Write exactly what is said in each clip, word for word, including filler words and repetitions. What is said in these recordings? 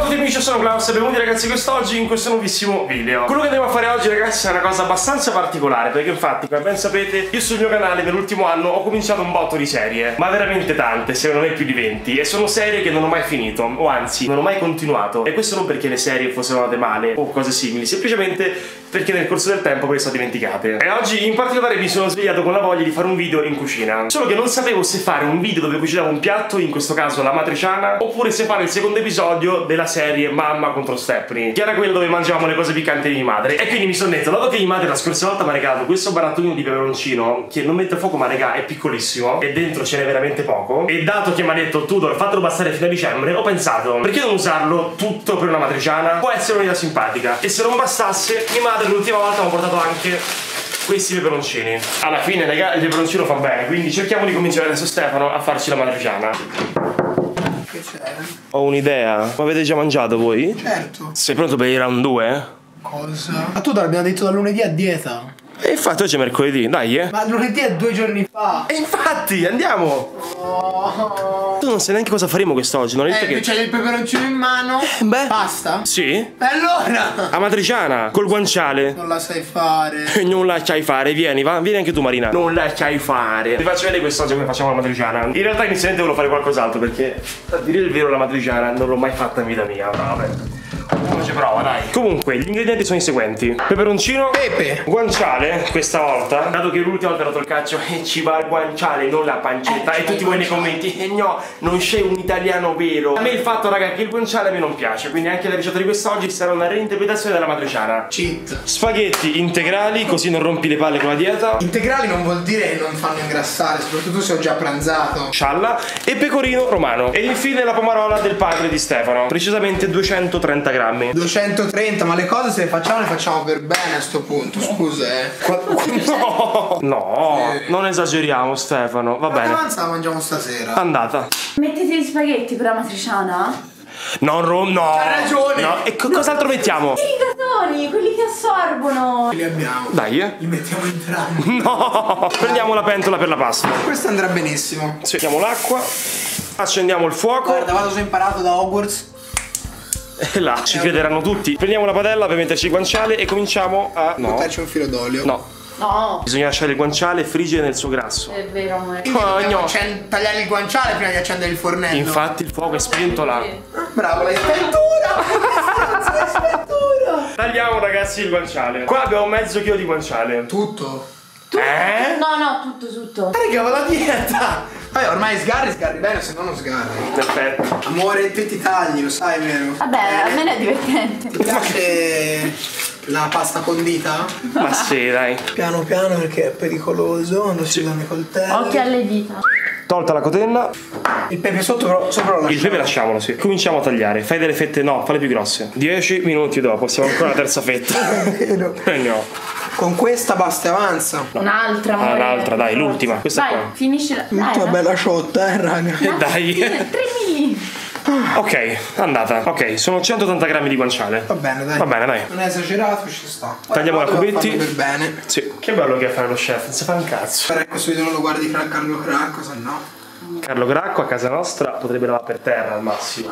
tutti amici, io sono Klaus e benvenuti ragazzi quest'oggi in questo nuovissimo video. Quello che andremo a fare oggi ragazzi è una cosa abbastanza particolare, perché infatti come ben sapete io sul mio canale nell'ultimo anno ho cominciato un botto di serie, ma veramente tante, secondo me più di venti, e sono serie che non ho mai finito, o anzi non ho mai continuato. E questo non perché le serie fossero andate male o cose simili, semplicemente perché nel corso del tempo me le sono dimenticate. E oggi in particolare mi sono svegliato con la voglia di fare un video in cucina, solo che non sapevo se fare un video dove cucinavo un piatto, in questo caso la matriciana, oppure se fare il secondo episodio della serie Mamma contro Stepney, che era quello dove mangiavamo le cose piccanti di mia madre. E quindi mi sono detto, dato che mia madre la scorsa volta mi ha regalato questo barattolino di peperoncino che non mette a fuoco ma regà è piccolissimo e dentro ce n'è veramente poco, e dato che mi ha detto Tudor fatelo bastare fino a dicembre, ho pensato perché non usarlo tutto per una matriciana? Può essere un'idea simpatica. E se non bastasse, mia madre l'ultima volta mi ha portato anche questi peperoncini. Alla fine raga il peperoncino fa bene, quindi cerchiamo di convincere adesso Stefano a farci la matriciana. Che c'è? Ho un'idea. Ma avete già mangiato voi? Certo. Sei pronto per il round due? Cosa? Ma tu te l'abbiamo detto da lunedì a dieta. E infatti oggi è mercoledì, dai eh. Ma lunedì è due giorni fa. E infatti andiamo. Oh. Tu non sai neanche cosa faremo quest'oggi. Non hai detto Eh, che c'hai il peperoncino in mano. Eh, beh. Pasta? Sì. E allora? A matriciana col guanciale. Non la sai fare. Non la sai fare, vieni, va, vieni anche tu Marina. Non la sai fare. Ti faccio vedere quest'oggi come facciamo la matriciana. In realtà inizialmente volevo fare qualcos'altro, perché a dire il vero la matriciana non l'ho mai fatta in vita mia. Vabbè, uno ci prova, dai. Comunque gli ingredienti sono i seguenti: peperoncino, pepe, guanciale questa volta, dato che l'ultima volta ho rotto il calcio e ci va il guanciale, non la pancetta. eh, E tutti voi nei commenti eh no, non sei un italiano vero. A me il fatto raga che il guanciale a me non piace, quindi anche la ricetta di quest'oggi sarà una reinterpretazione della matriciana. Cheat. Spaghetti integrali, così non rompi le palle con la dieta. Integrali non vuol dire che non fanno ingrassare, soprattutto se ho già pranzato. Scialla e pecorino romano. E infine la pomarola del padre di Stefano, precisamente duecentotrenta grammi. duecentotrenta, ma le cose se le facciamo le facciamo per bene a sto punto, scusa eh. No, no, sì. Non esageriamo Stefano, va ma bene. avanza la mangiamo stasera. Andata. Mettete gli spaghetti per la matriciana? Non rom, no. Hai ragione. No. E co cos'altro mettiamo? I rigatoni, quelli che assorbono. Li abbiamo. Dai eh. Li mettiamo entrambi. No. Prendiamo la pentola per la pasta. Questo andrà benissimo. Mettiamo l'acqua. Accendiamo il fuoco. Guarda, vado ho imparato da Hogwarts. E là ci crederanno tutti. Prendiamo la padella per metterci il guanciale e cominciamo a... No. Metterci un filo d'olio. No. No. Bisogna lasciare il guanciale friggere nel suo grasso. È vero, amore. Quindi Oh, dobbiamo no. tagliare il guanciale prima di accendere il fornello. Infatti il fuoco è spento là. Bravo, l'hai spettura! L'hai spettura! Tagliamo ragazzi il guanciale. Qua abbiamo mezzo chilo di guanciale. Tutto. Eh? No, no, tutto, tutto. Raga, va la dieta! Vabbè, ormai sgarri, sgarri bene, se no non sgarri. Perfetto. Amore, te ti tagli, lo sai, vero? Vabbè, almeno è divertente. Ti piace la pasta condita? Ma sì, dai. Piano piano perché è pericoloso quando si danno i coltelli. Occhio alle dita. Tolta la cotenna. Il pepe sotto però, sopra lo lasciamo. Il pepe lasciamolo, sì. Cominciamo a tagliare. Fai delle fette, no, falle più grosse. Dieci minuti dopo, siamo ancora alla terza fetta. Vero. Eh no. Con questa basta e avanza. Un'altra, Ah, amore. un'altra, dai, l'ultima. Questa Dai, qua. finisci la... Molto dai, bella sciotta, eh, raga. E dai. tre milli. Ok, andata. Ok, sono centottanta grammi di guanciale. Va bene, dai. Va bene, dai. Non è esagerato, ci sta. Tagliamo a Guarda, cubetti. devo farlo per bene. Sì. Che bello che è fare lo chef, non si fa un cazzo. Per questo video non lo guardi fra Carlo Cracco, se no. Carlo Gracco a casa nostra potrebbe lavare per terra al massimo.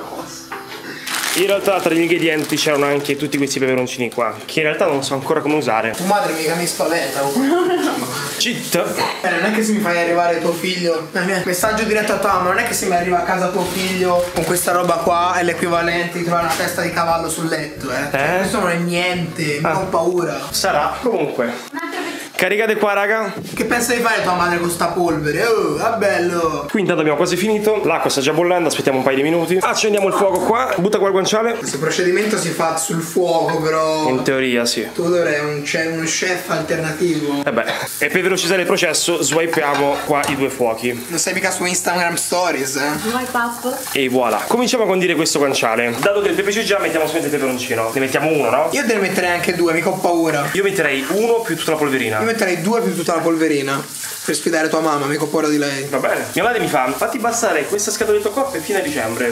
In realtà tra gli ingredienti c'erano anche tutti questi peperoncini qua, che in realtà non so ancora come usare. Tu madre mica mi spaventa. Cheat. Eh, non è che se mi fai arrivare tuo figlio. Messaggio diretto a tua mamma, non è che se mi arriva a casa tuo figlio con questa roba qua è l'equivalente di trovare una testa di cavallo sul letto, eh. Cioè, Eh? questo non è niente, mi Ah. ho paura. Sarà. Comunque. Caricate qua raga. Che pensa di fare tua madre con sta polvere? Oh, è bello. Qui intanto abbiamo quasi finito. L'acqua sta già bollendo, aspettiamo un paio di minuti. Accendiamo il fuoco qua. Butta qua il guanciale. Questo procedimento si fa sul fuoco, però. In teoria sì. Tu dovrai un, c'è uno chef alternativo. Vabbè. E per velocizzare il processo swipiamo qua i due fuochi. Non sei mica su Instagram Stories, eh? Vuoi pasto? E voilà. Cominciamo a condire questo guanciale. Dato che il pepe c'è già, mettiamo solamente il peperoncino. Ne mettiamo uno, no? Io te ne metterei anche due, mica ho paura. Io metterei uno più tutta la polverina. Io metterei due più tutta la polverina. Per sfidare tua mamma, mica ho paura di lei. Va bene. Mia madre mi fa, fatti bastare questa scatoletta qua per fine dicembre.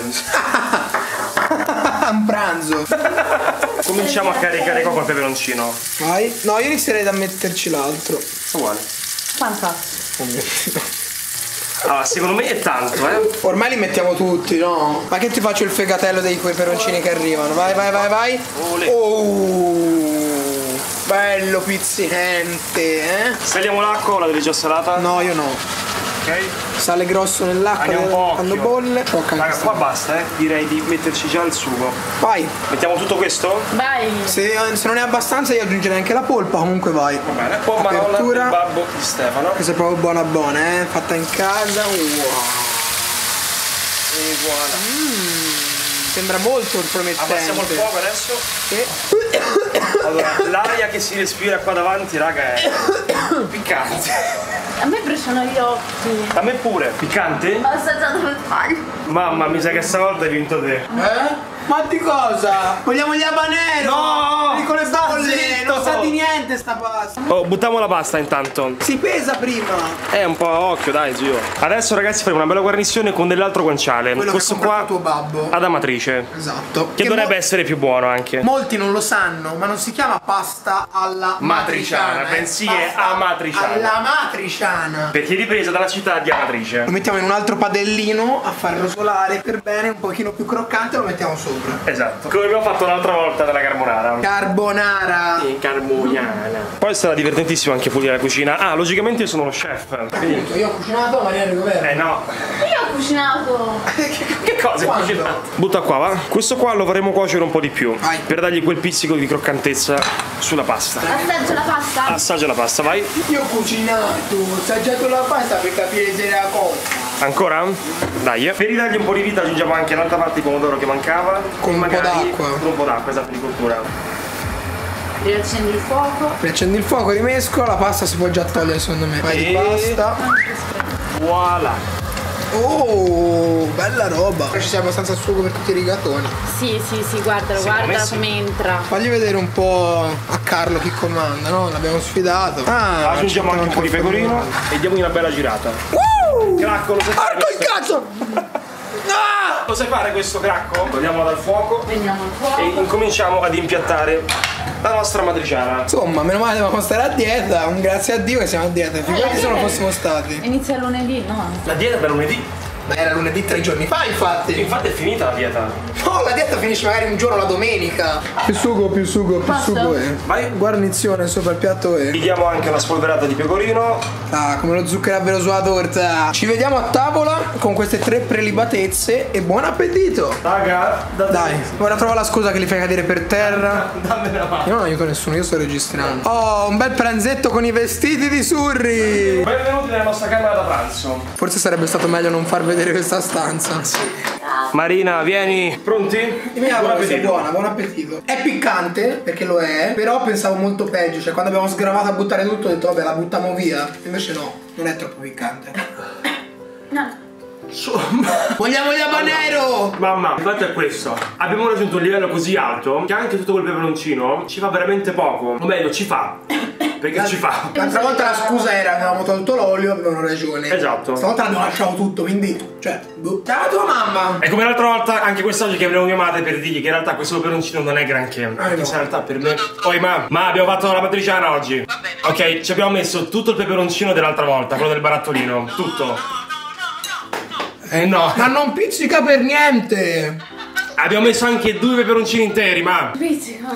Un pranzo. Cominciamo a caricare qua col peperoncino. Vai. No, io inizierei da metterci l'altro. Uguale. Fantastico. Oh mio Dio. Allora, secondo me è tanto, eh. Ormai li mettiamo tutti, no? Ma che ti faccio il fegatello dei quei peperoncini che arrivano? Vai, vai, vai, vai. Ole. Oh, bello pizzicante, eh? Saliamo l'acqua o la devi già salata? No, io no. Ok. Sale grosso nell'acqua Andiamo un po' quando occhio. bolle. Tocca Raga, anche qua basta, eh. Direi di metterci già il sugo. Vai. Mettiamo tutto questo? Vai. Se, se non è abbastanza io aggiungerei anche la polpa, comunque vai. Va bene. Pomarola del Apertura. babbo di Stefano. Questa è proprio buona buona, eh? Fatta in casa. Wow. E voilà. Mm, sembra molto promettente. Abbassiamo il fuoco adesso. Sì. Allora, l'aria che si respira qua davanti, raga, è piccante. A me bruciano gli occhi. A me pure. Piccante? Ho assaggiato per sbaglio. Mamma, mi sa che stavolta hai vinto te. Eh? Ma di cosa? Vogliamo gli habanero? No! Quelli con le bolle! Zitto! Non sa di niente sta pasta! Oh, buttiamo la pasta intanto. Si pesa prima! Eh, un po' a occhio, dai, zio. Adesso, ragazzi, faremo una bella guarnizione con dell'altro guanciale. Quello Questo che ha qua comprato tuo babbo. ad amatrice. Esatto. Che, dovrebbe mo- essere più buono anche. Molti non lo sanno, ma non si chiama pasta alla Matriciana, matriciana, eh. bensì è Pasta amatriciana. alla matriciana. Perché è ripresa dalla città di Amatrice. Lo mettiamo in un altro padellino a far rosolare per bene, un pochino più croccante, lo mettiamo sopra. Esatto. Come abbiamo fatto l'altra volta della carbonara. Carbonara. Sì, carboniana. Poi sarà divertentissimo anche pulire la cucina. Ah, logicamente io sono lo chef. Quindi... Io ho cucinato, Maria Rigoverno. Eh no. Io ho cucinato. Che cosa hai Quanto? cucinato? Butta qua, va. Questo qua lo faremo cuocere un po' di più. Vai. Per dargli quel pizzico di croccantezza sulla pasta. Assaggio la pasta. Assaggia la pasta, vai. Io ho cucinato, ho assaggiato la pasta per capire se era cotta. Ancora? Dai. Per ridargli un po' di vita aggiungiamo anche l'altra parte di pomodoro che mancava. Con un po' magari d'acqua. Con un po' d'acqua, esatto, di cottura. Riaccendi il fuoco. Riaccendi il fuoco, rimescola, la pasta si può già togliere secondo me. Vai di E- pasta. Voilà. Oh, bella roba. Ci sia abbastanza sugo per tutti i rigatoni. Sì, sì, sì, guardalo, Secondo guarda me sì. come entra. Fagli vedere un po' a Carlo chi comanda, no? L'abbiamo sfidato. Ah, Aggiungiamo anche un po' di pecorino e diamogli una bella girata. Uh! Cracco, lo sai fare Porco il questo? cazzo! Ah! Lo sai fare questo cracco? Togliamolo dal fuoco Prendiamo il fuoco. e incominciamo ad impiattare la nostra matriciana. Insomma, meno male dobbiamo stare a dieta. Un grazie a Dio che siamo a dieta. Figurati se non fossimo stati. Inizia lunedì, no? La dieta per lunedì? Ma era lunedì tre giorni fa, infatti. Infatti è finita la dieta. No, la dieta finisce magari un giorno la domenica. Più sugo, più sugo, più Basta? sugo è. Vai. Guarnizione sopra il piatto è. Gli diamo anche una spolverata di pecorino. Ah, come lo zucchero a velo sulla torta. Ci vediamo a tavola con queste tre prelibatezze e buon appetito. Raga, Dai, ora trova la scusa che li fai cadere per terra. dammi una mano. Io non aiuto nessuno, io sto registrando. Oh, un bel pranzetto con i vestiti di Surri. Benvenuti nella nostra camera da pranzo. Forse sarebbe stato meglio non far vedere questa stanza. Marina, vieni. Pronti? Buon appetito. buona, buon appetito. È piccante, perché lo è, però pensavo molto peggio. Cioè, quando abbiamo sgravato a buttare tutto, ho detto, vabbè, la buttiamo via. Invece no, non è troppo piccante. No. Vogliamo gli habanero! Mamma, il fatto è questo. Abbiamo raggiunto un livello così alto che anche tutto quel peperoncino ci fa veramente poco. O meglio, ci fa. Perché ci fa. L'altra volta la scusa era che avevamo tolto l'olio, avevano ragione. Esatto. Stavolta l'abbiamo lasciato tutto, quindi, cioè, boh. Ciao a tua mamma! E come l'altra volta, anche quest'oggi che avremo chiamate per dirgli che in realtà questo peperoncino non è granché. Anche no. se in realtà per me. Poi ma, ma abbiamo fatto la matriciana oggi. Va bene. Ok, ci abbiamo messo tutto il peperoncino dell'altra volta, quello del barattolino. Tutto. Eh no. Ma non pizzica per niente! Abbiamo messo anche due peperoncini interi, ma. Pizzica.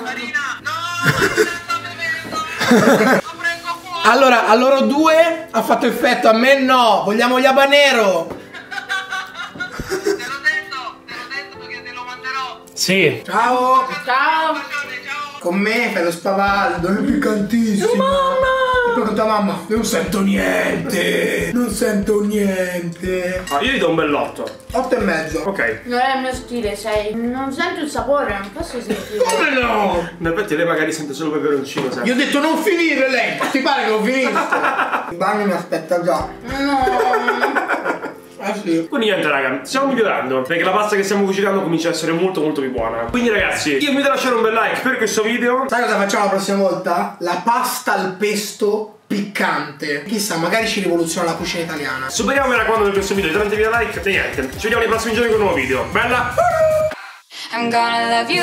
Allora, a loro due ha fatto effetto, a me no! Vogliamo gli habanero! Te l'ho detto, te l'ho detto perché te lo manderò. Sì. Ciao! Ciao. Ciao. Con me fai lo spavaldo, è piccantissimo! Mamma. E poi con tua mamma, non sento niente! Non sento niente! Ah, io gli do un bell'otto. Otto e mezzo. Ok. Non è il mio stile, sei. Non sento il sapore, non posso sentire. Come no? In effetti lei magari sente solo peperoncino, sai. Io ho detto non finire lei! Ti pare che ho finito? Il bagno mi aspetta già. No. Ah sì. Quindi niente raga, stiamo migliorando perché la pasta che stiamo cucinando comincia a essere molto molto più buona. Quindi ragazzi, io vi invito a lasciare un bel like per questo video. Sai cosa facciamo la prossima volta? La pasta al pesto piccante. Chissà, magari ci rivoluziona la cucina italiana. Superiamo mi raccomando per questo video, tanti video like e niente. Ci vediamo nei prossimi giorni con un nuovo video. Bella! I'm gonna love you.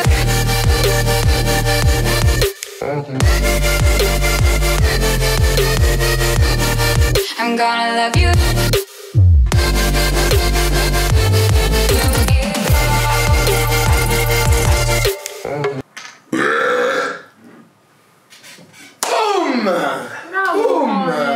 I'm gonna love you. Boom! Bravo! Boom! amore.